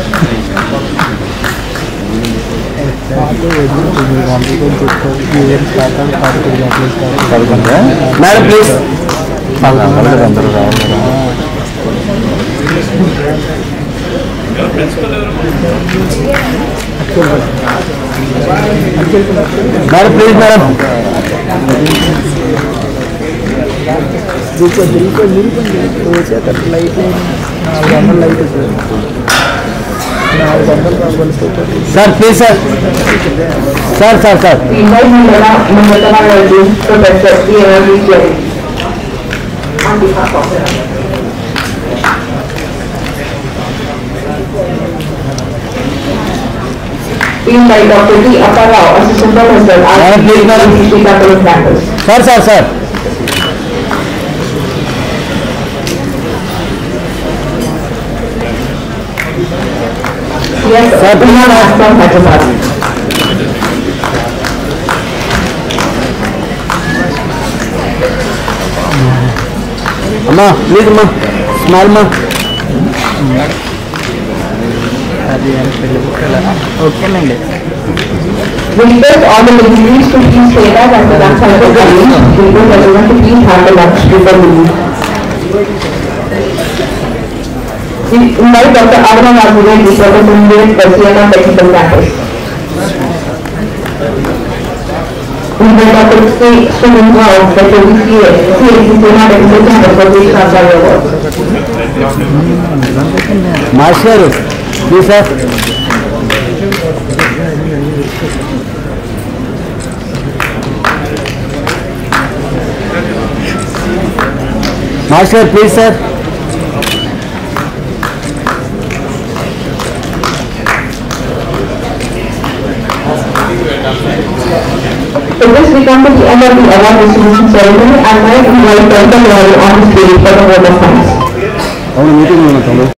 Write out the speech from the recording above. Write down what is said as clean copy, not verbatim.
Madam please madam please madam light sir please sir sir sir sir Team by Dr. D. Apparao, Assistant Professor, campus. Sir sir sir Yes, sir. We have asked from Hyderabad. Amma please amma smile amma okay लेंगे We request all the ladies to please stay back at the back side of the gallery. We request everyone to please have the lunch before leaving. We invite Dr. Arvind Raghunathan, Professor Persiana Technical Campus. We invite Dr. C. Srinivas Rao, Dr. CA, Sena Technical Campus for this Shanghai Award. Master ji sir master please sir So this we come to the end of the award distribution ceremony and now we invite Dr. Lawal on the stage for the vote of thanks.